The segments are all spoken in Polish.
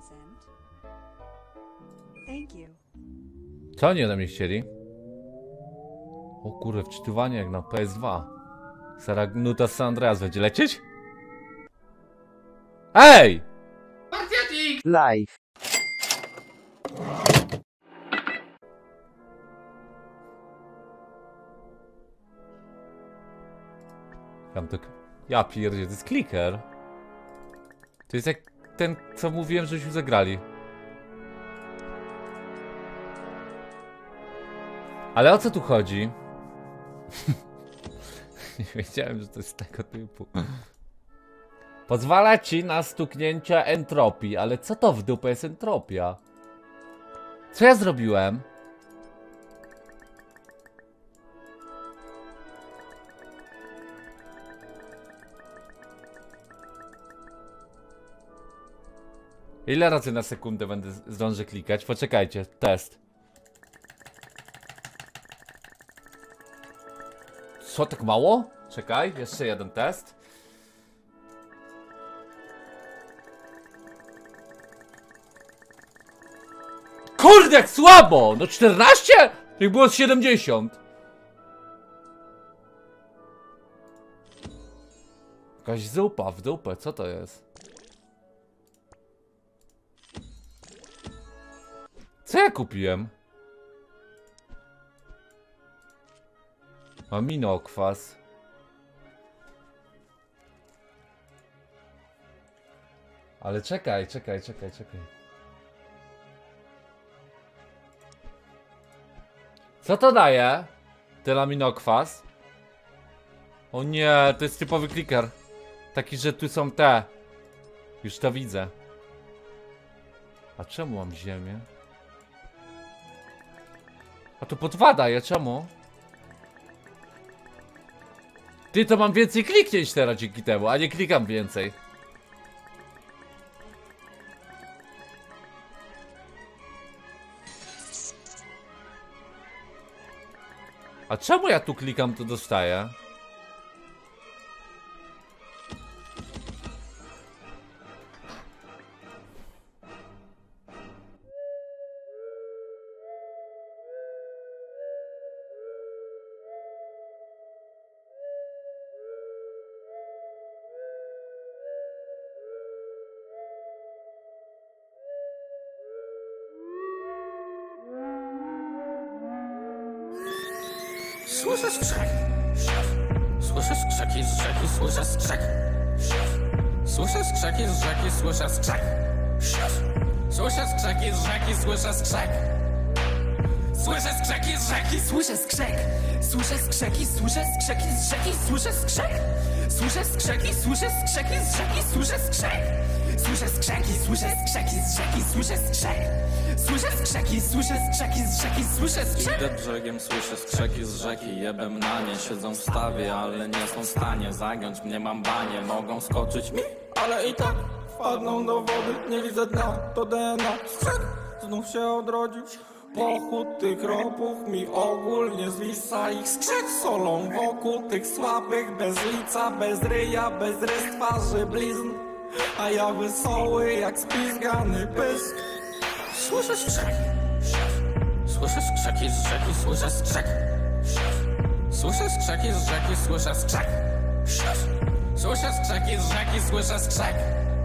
Co oni ode mnie chcieli? O kurde, wczytywanie jak na PS2. Nuta San Andreas będzie lecieć? Ej! Live. Ja pierdzie, to jest clicker. To jest jak ten, co mówiłem, żeśmy zagrali. Ale o co tu chodzi? Nie wiedziałem, że to jest tego typu. Pozwala ci na stuknięcie entropii, ale co to w dupę jest entropia? Co ja zrobiłem? Ile razy na sekundę zdążę klikać? Poczekajcie, test. Co, tak mało? Czekaj, jeszcze jeden test. Kurde, jak słabo! No 14? Jak było z 70. Jakaś zupa w dupę, co to jest? Co ja kupiłem? Aminokwas. Ale czekaj. Co to daje? Ten aminokwas? O nie, to jest typowy clicker. Taki, że tu są te. Już to widzę. A czemu mam ziemię? A to po 2 daje, czemu? Ty, to mam więcej kliknięć teraz dzięki temu, a nie klikam więcej. A czemu ja tu klikam, to dostaję? Słyszę skrzek. Słyszę skrzeki z rzeki, słyszę skrzek. Słyszę skrzeki z rzeki, słyszę skrzek. Słyszę skrzeki z rzeki, słyszę skrzek. Słyszę skrzeki z rzeki, słyszę skrzek. Słyszę skrzeki, słyszę skrzeki z rzeki, słyszę skrzek. Słyszę skrzeki, słyszę skrzeki z rzeki, słyszę skrzek. Słyszę skrzeki, słyszę skrzeki z rzeki, słyszę skrzek. Słyszę skrzeki, słyszę skrzeki z rzeki, słyszę skrzek. Idę brzegiem, słyszę skrzeki z rzeki, jebem na nie. Siedzą w stawie, ale nie są w stanie zagiąć mnie, mam banie. Mogą skoczyć mi, ale i tak wpadną do wody. Nie widzę dna, to DNA. Skrzek, znów się odrodzić. Pochód tych ropów mi ogólnie zwisa. Ich skrzek solą wokół tych słabych. Bez lica, bez ryja, bez rys twarzy blizn. A ja wesoły jak spizgany pysk. Słyszę skrzek. Słyszę skrzeki z rzeki, słyszę skrzek. Słyszę skrzeki z rzeki, słyszę skrzek. Słyszę skrzeki z rzeki, słyszę skrzek.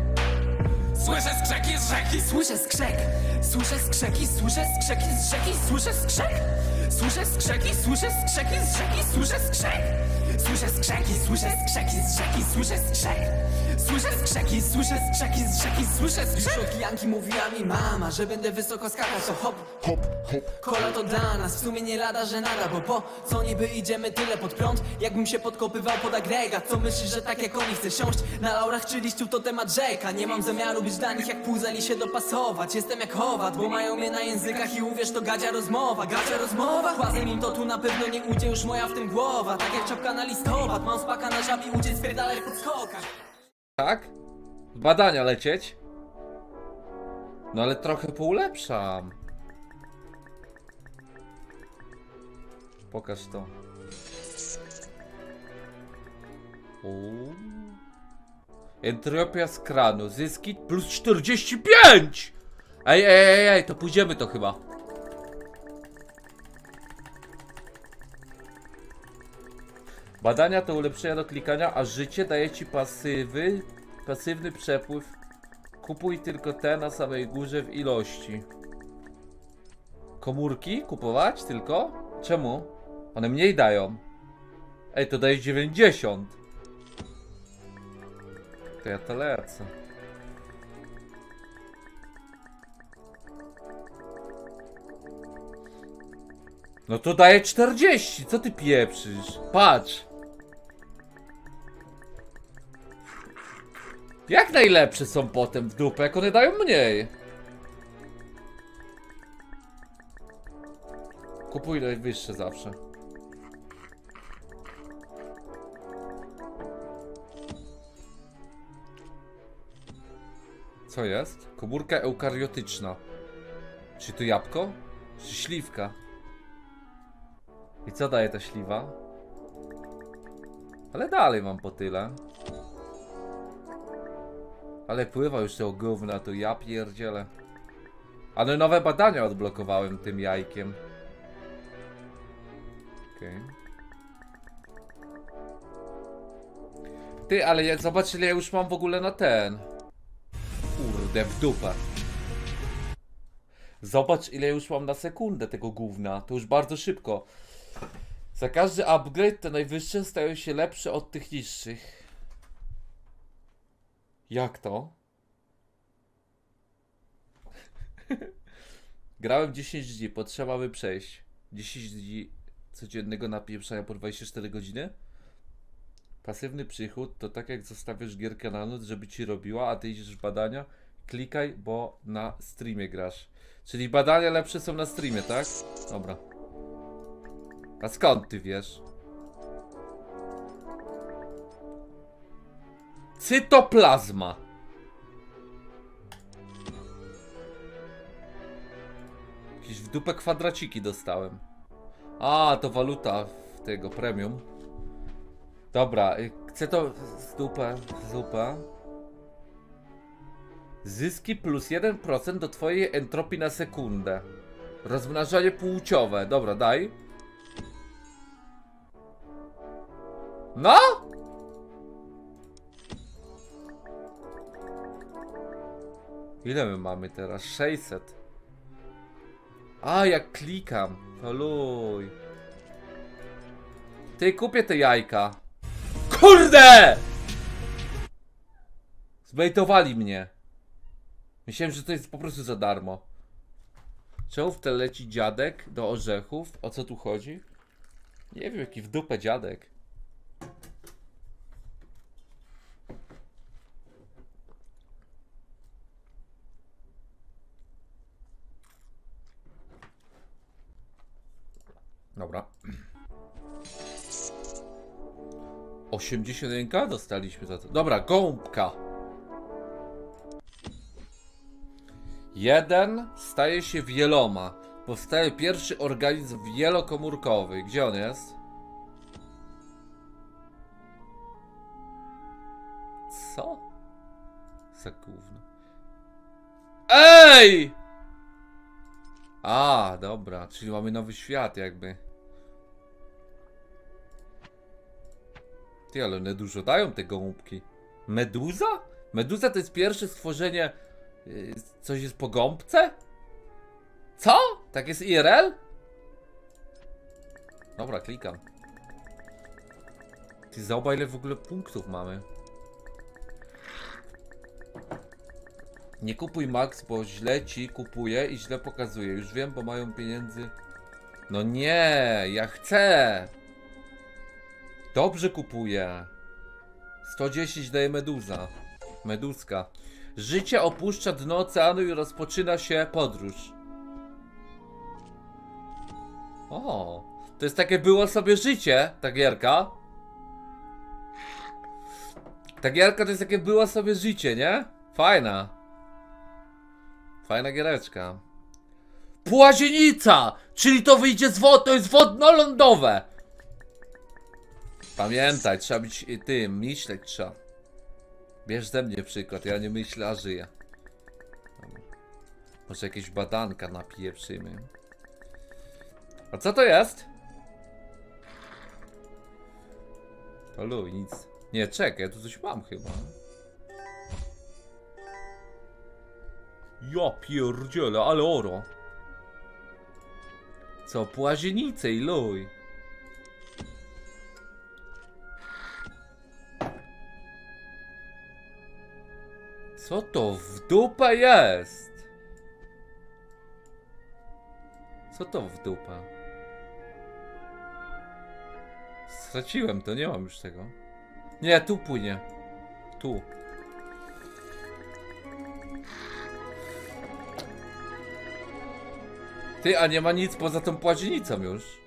Słyszę skrzeki z rzeki, słyszę skrzek. Słyszę skrzeki, słyszę skrzeki z rzeki, słyszę skrzek. Słyszę skrzeki, słyszę skrzeki z rzeki, słyszę skrzek. Słyszę skrzeki, słyszę skrzeki z rzeki, słyszę skrzek. Słyszę skrzeki, słyszę skrzeki z rzeki, słyszę skrzek. Już od Janki mówiła mi mama, że będę wysoko skakać, to hop, hop, hop. Kola to dla nas, w sumie nie lada, że nada, bo po co niby idziemy tyle pod prąd? Jakbym się podkopywał pod agregat, co myślisz, że tak jak oni chcę siąść na laurach czy liściu, to temat rzeka. Nie mam zamiaru być dla nich jak puzel i się dopasować. Jestem jak Howard, bo mają mnie na językach i uwierz, to gadzia rozmowa. Płazem im to tu na pewno nie ujdzie już moja w tym głowa. Tak jak czapka na listopad, mam spaka na żabi, uciec spierdalaj pod skokach. Tak? Badania lecieć? No ale trochę poulepszam. Pokaż to. Entropia z kranu. Zyski plus 45! Ej, to pójdziemy to chyba. Badania to ulepszenia do klikania, a życie daje ci pasywny przepływ. Kupuj tylko te na samej górze w ilości. Komórki kupować tylko? Czemu? One mniej dają. Ej, to daje 90. To ja to lecę. No to daje 40. Co ty pieprzysz? Patrz. Jak najlepsze są potem w dupę, jak one dają mniej. Kupuj najwyższe zawsze. Co jest? Komórka eukariotyczna. Czy to jabłko? Czy śliwka? I co daje ta śliwa? Ale dalej mam po tyle. Ale pływa już tego gówna, to ja pierdzielę. Ale nowe badania odblokowałem tym jajkiem. Okej. Ty, ale jak zobacz, ile ja już mam w ogóle na ten. Kurde, w dupę. Zobacz, ile już mam na sekundę tego gówna. To już bardzo szybko. Za każdy upgrade te najwyższe stają się lepsze od tych niższych. Jak to? Grałem 10 dni, potrzeba by przejść. 10 dni codziennego napieprzania po 24 godziny? Pasywny przychód to tak jak zostawiasz gierkę na noc, żeby ci robiła, a ty idziesz w badania. Klikaj, bo na streamie grasz. Czyli badania lepsze są na streamie, tak? Dobra. A skąd ty wiesz? Cytoplazma. Jakieś w dupę kwadraciki dostałem. A, to waluta tego premium. Dobra, chcę to z dupę, zupę. Zyski plus 1% do twojej entropii na sekundę. Rozmnażanie płciowe. Dobra, daj. No! Ile my mamy teraz? 600. A, jak klikam. To luj. Ty, kupię te jajka. Kurde! Zbejtowali mnie. Myślałem, że to jest po prostu za darmo. Czemu w tle leci dziadek do orzechów? O co tu chodzi? Nie wiem, jaki w dupę dziadek. Dobra. 81 dostaliśmy za to. Dobra, gąbka. 1 staje się wieloma. Powstaje pierwszy organizm wielokomórkowy. Gdzie on jest? Co? Za gówno. Ej! A, dobra, czyli mamy nowy świat jakby. Ty, ale one dużo dają te gołąbki. Meduza? Meduza to jest pierwsze stworzenie. Coś jest po gąbce? Co? Tak jest IRL? Dobra, klikam. Ty, zobacz, ile w ogóle punktów mamy. Nie kupuj Max, bo źle ci kupuje i źle pokazuje. Już wiem, bo mają pieniędzy. No nie, ja chcę. Dobrze kupuję. 110 daje meduza. Meduzka. Życie opuszcza dno oceanu i rozpoczyna się podróż. O, to jest takie było sobie życie, ta gierka. Ta gierka to jest takie było sobie życie, nie? Fajna. Fajna giereczka. Płazienica! Czyli to wyjdzie z wody, to jest wodno-lądowe. Pamiętaj, trzeba być tym, myśleć trzeba. Bierz ze mnie przykład, ja nie myślę, a żyję. Może jakieś badanka napieprzymy. A co to jest? Olu, nic. Nie, czekaj, tu coś mam chyba. Ja pierdzielę, ale oro. Co, płazienice i luj. Co to w dupę jest? Co to w dupę? Straciłem to, nie mam już tego. Nie, tu płynie. Tu. Ty, a nie ma nic poza tą płazienicą już.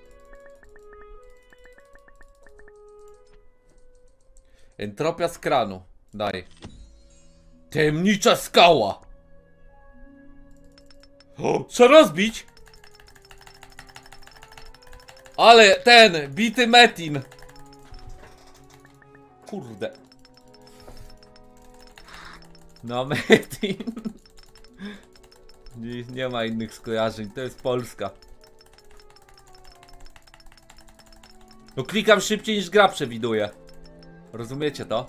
Entropia z kranu. Daj. Tajemnicza skała. O, co rozbić? Ale ten, bity metin. Kurde. No metin. Nie ma innych skojarzeń, to jest Polska. No klikam szybciej niż gra przewiduje. Rozumiecie to?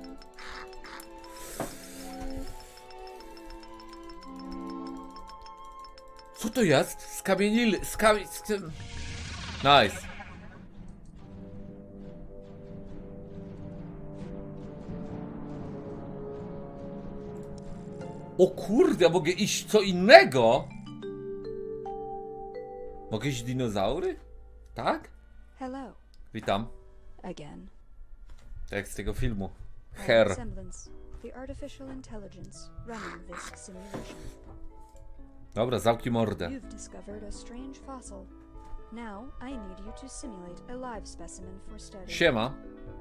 Co to jest? Skamienili... Nice. O kurde, mogę iść co innego? Mogę iść dinozaury? Tak? Hello. Witam. Again. Tak jak z tego filmu. I'm Her. Semblance, the artificial intelligence running this simulation. Dobra, zamknij mordę. You've discovered a strange fossil. Now I need you to simulate a live specimen for study. Siema.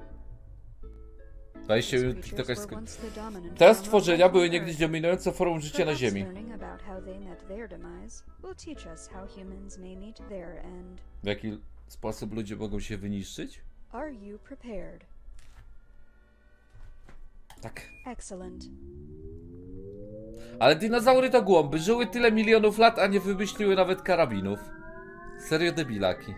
20 These minut creatures TikToka were skrypt. once the dominant Te form of stworzenia life były on niegdyś Earth. dominującą formą życia na Perhaps Ziemi. learning about how they met their demise will teach us how humans may meet their end. W jaki sposób ludzie mogą się wyniszczyć? Are you prepared? Tak. Excellent. Ale dinozaury to głąby. Żyły tyle milionów lat, a nie wymyśliły nawet karabinów. Serio debilaki.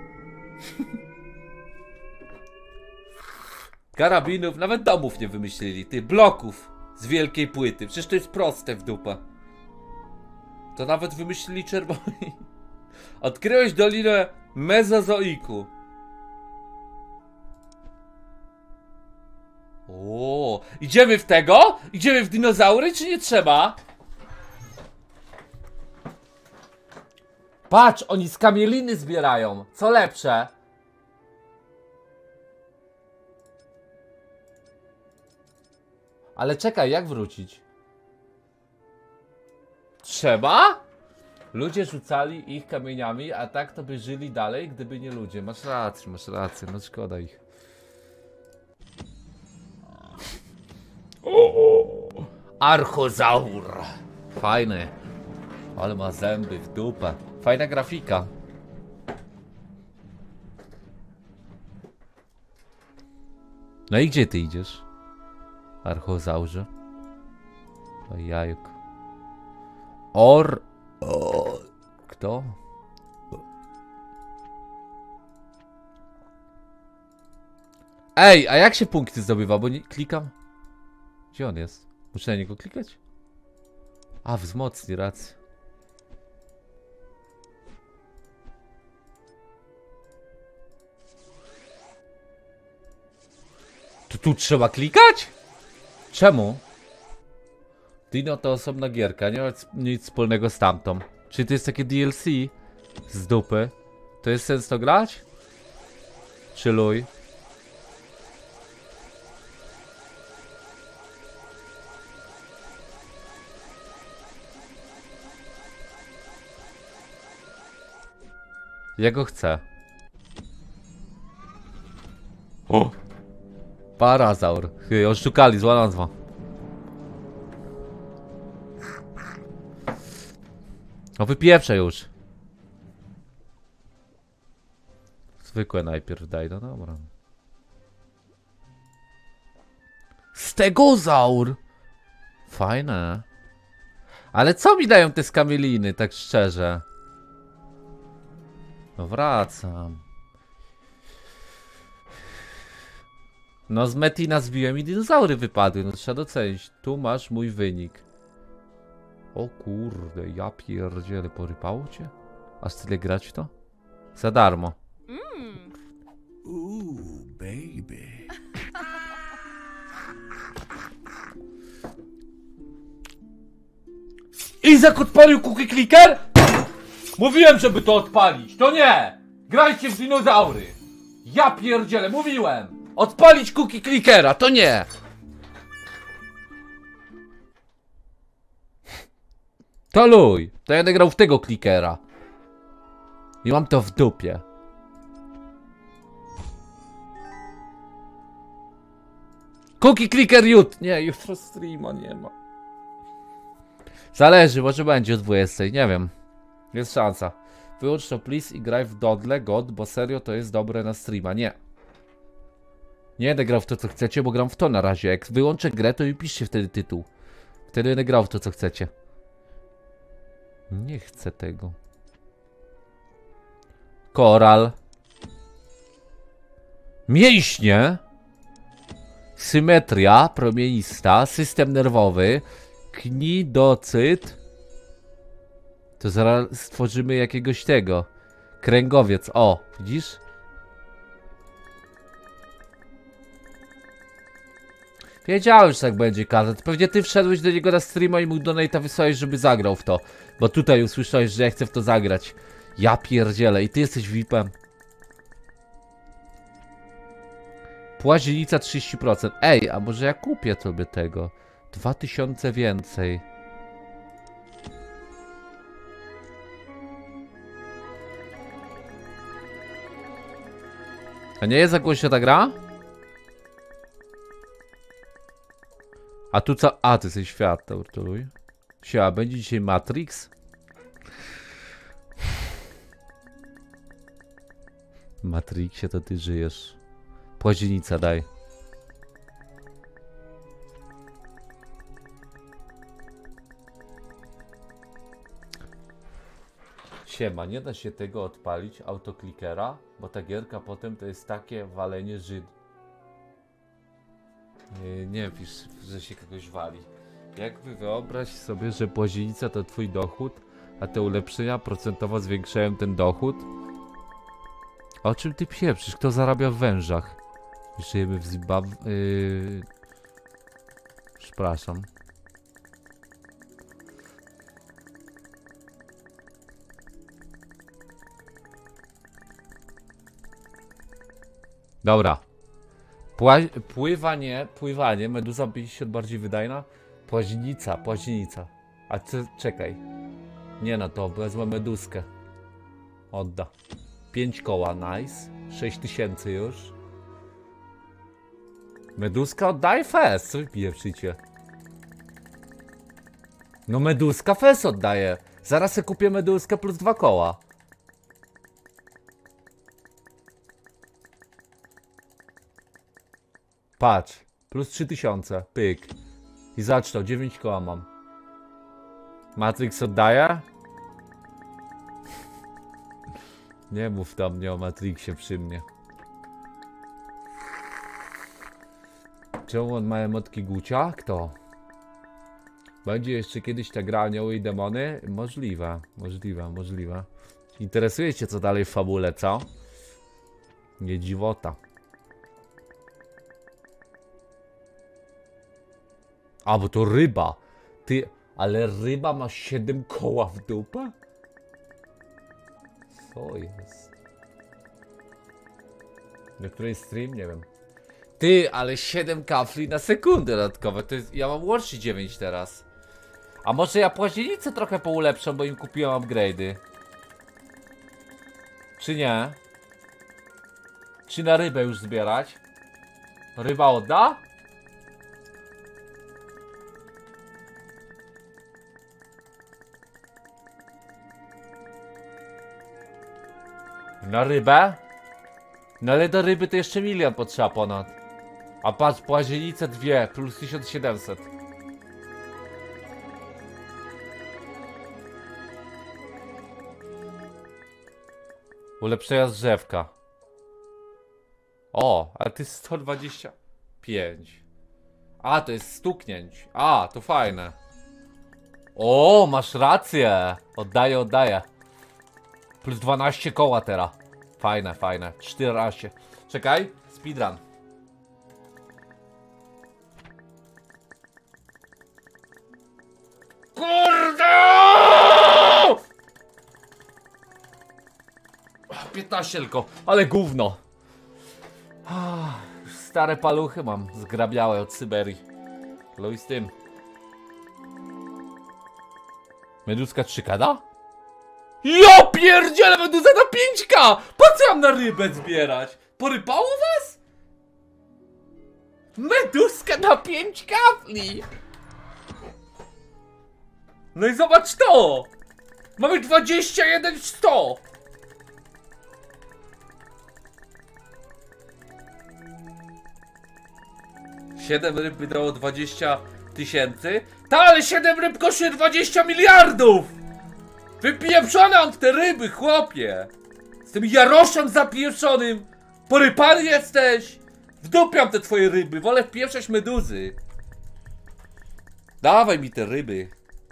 Karabinów, nawet domów nie wymyślili. Ty, bloków z wielkiej płyty. Przecież to jest proste w dupę. To nawet wymyślili czerwoni. Odkryłeś Dolinę Mezozoiku. O, idziemy w tego? Idziemy w dinozaury, czy nie trzeba? Patrz, oni z kamieliny zbierają. Co lepsze? Ale czekaj, jak wrócić? Trzeba? Ludzie rzucali ich kamieniami, a tak to by żyli dalej, gdyby nie ludzie. Masz rację, no szkoda ich. Archozaur. Fajny. Ale ma zęby w dupę. Fajna grafika. No i gdzie ty idziesz? Archozaurze. O jajek. Kto? Ej, a jak się punkty zdobywa? Bo nie klikam. Gdzie on jest? Muszę na niego klikać? A, wzmocni, rację. To tu trzeba klikać? Czemu? Dino to osobna gierka, nie ma nic wspólnego z tamtą. Czyli to jest takie DLC z dupy. To jest sens to grać? Czy luj? Ja go chcę. O! Parazaur. Oszukali, zła nazwa. O, wypieprzę już. Zwykłe najpierw daj, no dobra. Stegozaur! Fajne. Ale co mi dają te skamieliny, tak szczerze? No wracam. No z Metina zbiłem i dinozaury wypadły, no trzeba docenić. Tu masz mój wynik. O kurde, ja pierdzielę, porypało cię? Aż tyle grać w to? Za darmo. baby. Izak odpalił cookie clicker? Mówiłem, żeby to odpalić, to nie! Grajcie w dinozaury! Ja pierdzielę, mówiłem! Odpalić cookie clickera, to nie! To luj, to ja będę grał w tego clickera. I mam to w dupie. Cookie clicker nie, jutro streama nie ma. Zależy, może będzie o 20, nie wiem. Jest szansa. Wyłącz to please i graj w Dodle God, bo serio to jest dobre na streama. Nie. Nie będę grał w to co chcecie, bo gram w to na razie. Jak wyłączę grę, to i piszcie wtedy tytuł. Wtedy będę grał w to co chcecie. Nie chcę tego. Koral. Mięśnie. Symetria promienista. System nerwowy. Knidocyt. To zaraz stworzymy jakiegoś tego. Kręgowiec. O, widzisz? Wiedziałem, że tak będzie, Kazet. Pewnie ty wszedłeś do niego na streama i mu donate'a wysłałeś, żeby zagrał w to. Bo tutaj usłyszałeś, że ja chcę w to zagrać. Ja pierdzielę. I ty jesteś VIP-em. Płazienica 30%. Ej, a może ja kupię sobie tego? 2000 więcej. A nie jest za głośno ta gra? A tu co? A, ty jesteś świat, tortuluj. Siema, będzie dzisiaj Matrix? Matrixie to ty żyjesz. Płazienica daj. Siema, nie da się tego odpalić, autoklikera, bo ta gierka potem to jest takie walenie Żyd. Nie pisz, że się kogoś wali. Jakby wyobraź sobie, że płazienica to twój dochód, a te ulepszenia procentowo zwiększają ten dochód? O czym ty pieprzysz? Kto zarabia w wężach? Żyjemy w Zimbabwe... Przepraszam. Dobra. Pływanie, meduza 50 bardziej wydajna. Płazienica. A co, czekaj. Nie no to, wezmę meduskę. Odda. 5 koła, nice. 6000 już. Meduska oddaje fest, co wy pieprzycie? No meduska fest oddaje. Zaraz sobie kupię meduskę plus 2 koła. Patrz, plus 3000, pyk. I zaczął, 9 koła mam. Matrix oddaje? Nie mów do mnie o Matrixie przy mnie. Czemu on ma emotki Gucia? Kto? Będzie jeszcze kiedyś ta gra Anioły i Demony? Możliwe. Interesuje cię co dalej w fabule, co? Nie dziwota. A, bo to ryba. Ty, ale ryba ma 7 koła w dupę? Co jest? Do której stream? Nie wiem. Ty, ale 7 kafli na sekundę dodatkowe. To jest, ja mam łącznie 9 teraz. A może ja płazienicę trochę poulepszam, bo im kupiłem upgrade'y. Czy nie? Czy na rybę już zbierać? Ryba odda? Na rybę? No ale do ryby to jeszcze milion potrzeba ponad. A patrz, płazienice 2 plus 1700. Ulepszenia drzewka. O, ale to jest 125. A, to jest stuknięć. A, to fajne. O, masz rację. Oddaję, oddaję. Plus 12 koła teraz. Fajne, fajne. 14. Czekaj, speedrun. Kurde! 15 tylko, ale gówno. Stare paluchy mam zgrabiałe od Syberii. Luj z tym. Meduska 3K da? Ja pierdzielę, meduza na 5K! Po co mam na rybę zbierać? Porypało was? Meduska na 5 kafli! No i zobacz to! Mamy 21 100! Siedem ryb by dało 20 000. Ta, ale 7 ryb kosztuje 20 miliardów! Wypieprzone on te ryby, chłopie! Z tym jaroszem zapieprzonym! Porypany jesteś! Wdupiam te twoje ryby, wolę wpieprzać meduzy. Dawaj mi te ryby.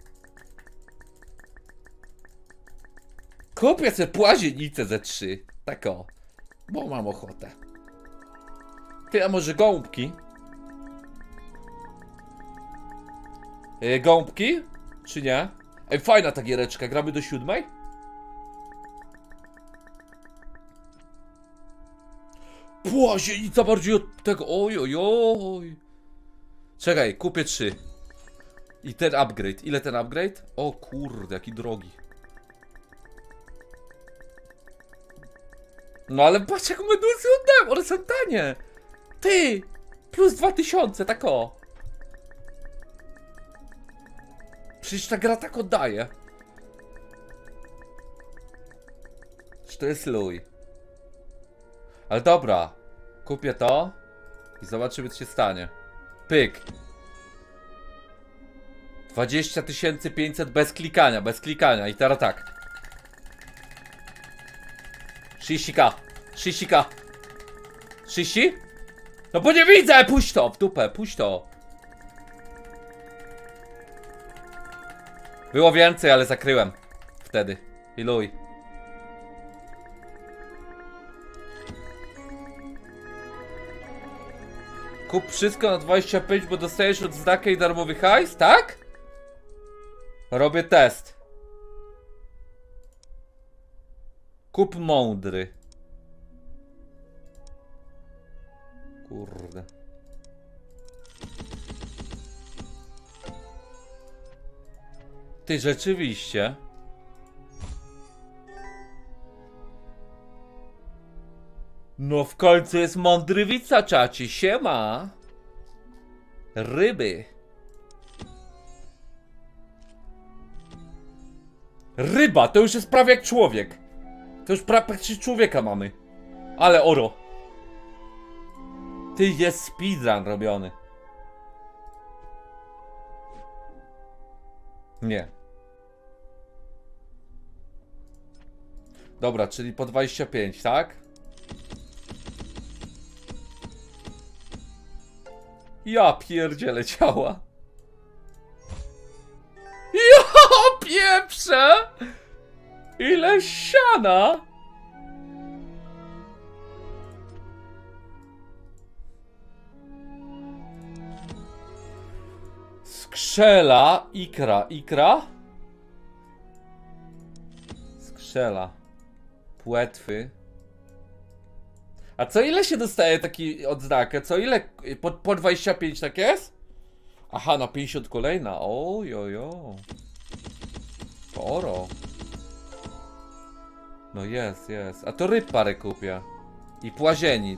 Kupię sobie płazienicę ze 3. Tak o. Bo mam ochotę. Ty, a może gąbki? Gąbki? Czy nie? Ej, fajna ta giereczka. Gramy do 7? Płazienica bardziej od tego. Oj, oj, oj. Czekaj, kupię 3. I ten upgrade. Ile ten upgrade? O kurde, jaki drogi. No ale patrz, jak meduzy oddałem. One są tanie. Ty! Plus 2000, tak o. Przecież ta gra tak oddaje. Czy to jest luj? Ale dobra. Kupię to. I zobaczymy, co się stanie. Pyk. 20 500 bez klikania, bez klikania. I teraz tak. 30k. 30k. 30? No bo nie widzę! Puść to! W dupę, puść to! Było więcej, ale zakryłem. Wtedy. I luj. Kup wszystko na 25, bo dostajesz odznakę i darmowy hajs, tak? Robię test. Kup mądry. Kurde. Ty, rzeczywiście. No w końcu jest mądrywica, czaci. Siema. Ryby. Ryba, to już jest prawie jak człowiek. To już praktycznie człowieka mamy. Ale oro. Ty, jest speedrun robiony. Nie. Dobra, czyli po 25, tak? Ja pierdzielę ciała. Ja pieprzę! Ile siana! Skrzela, ikra. Skrzela. Płetwy. A co ile się dostaje taki odznakę? Co ile? Po 25 tak jest? Aha, na 50 kolejna. Ojojo. Sporo. No jest. A to ryb parę kupię. I płazienic.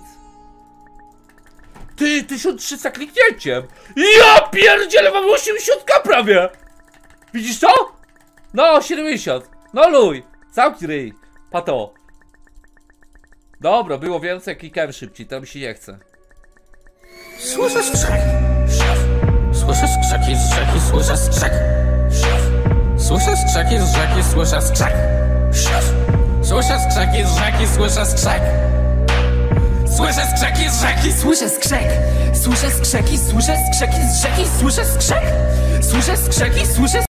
Ty, 1300 kliknięciem! Ja pierdzielę, mam 80k prawie! Widzisz to? No, 70. No luj. Całki ryj. Pato. Dobra, było więcej, klikałem szybciej, to mi się nie chce. Słyszę skrzek. Słyszę skrzeki z rzeki, słyszę skrzek. Słyszę skrzeki z rzeki, słyszę skrzek. Słyszę skrzeki z rzeki, słyszę skrzek. Słyszę skrzeki z rzeki, Słyszę skrzek, słyszę skrzeki, słyszę skrzeki z rzeki, słyszę skrzek. Słyszę skrzeki, słyszę